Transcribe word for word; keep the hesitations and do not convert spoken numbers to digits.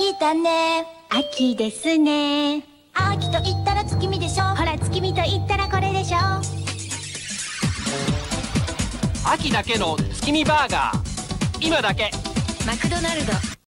来たね。 秋ですね。 秋と言ったら月見でしょ。 ほら月見と言ったらこれでしょ。 秋だけの月見バーガー、今だけ。 マクドナルド。